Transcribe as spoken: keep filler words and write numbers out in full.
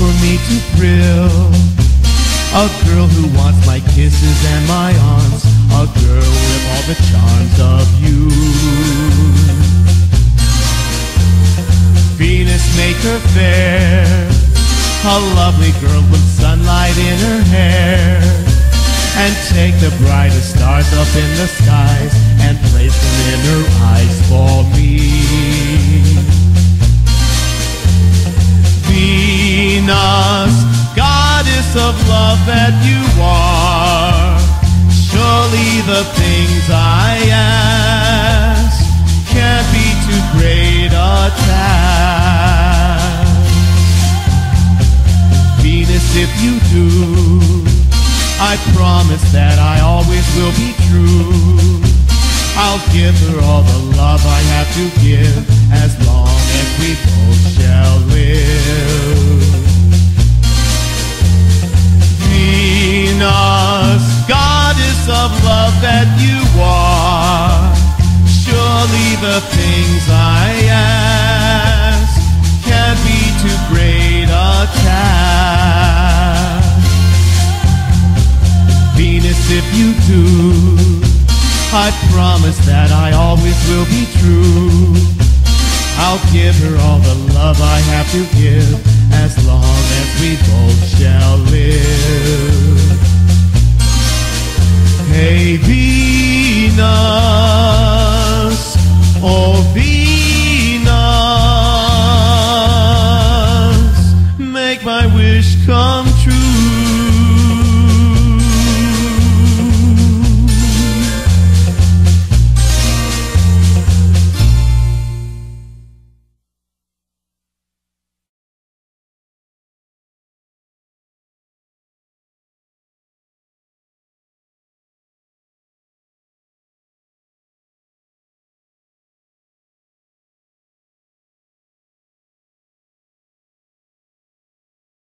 for me to thrill. A girl who wants my kisses and my arms, a girl with all the charms of you. Venus, make her fair, a lovely girl with sunlight in her hair. And take the brightest stars up in the skies and place them in her eyes for me. Venus, goddess of love that you are, surely the things I ask can't be too great a task. Venus, if you do, I promise that I always will be true. I'll give her all the love I have to give, as long as we both shall live. Venus, goddess of love that you are, surely the things I ask can't be too great a task. Venus, if you do, I promise that I always will be true. I'll give her all the love I have to give, as long as we both shall live. Hey Venus, oh Venus, make my wish come